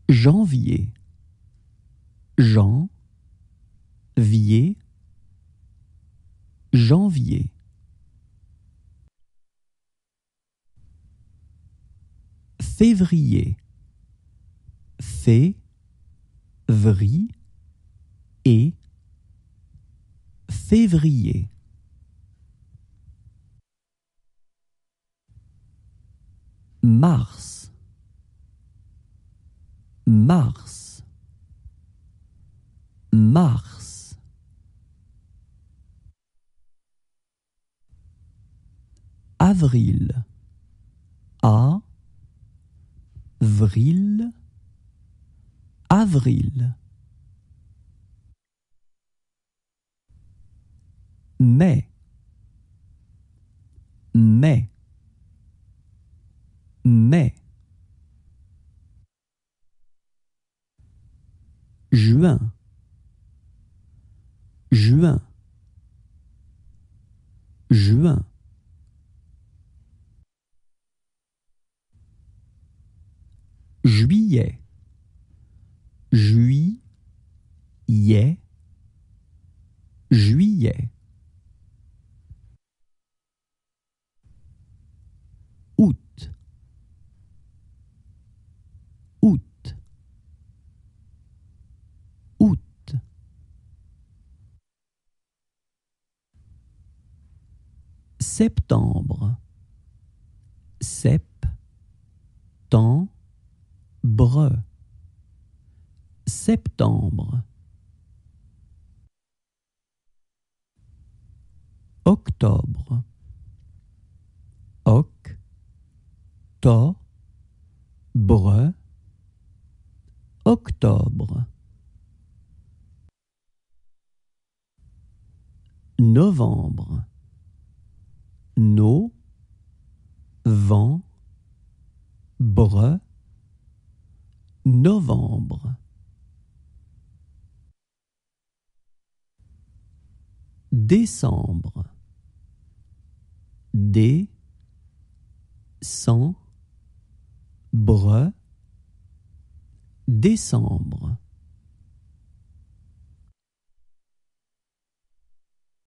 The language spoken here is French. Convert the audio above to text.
Janvier, janvier, janvier. Février, février, février. Mars, mars, mars. Avril, avril, avril. Mai, mai, mai. Juin, juin, juin. Juillet, juillet, juillet. Août, août, août. Septembre, septembre, septembre. Octobre, octobre, octobre. Novembre, novembre. Décembre, décembre, décembre.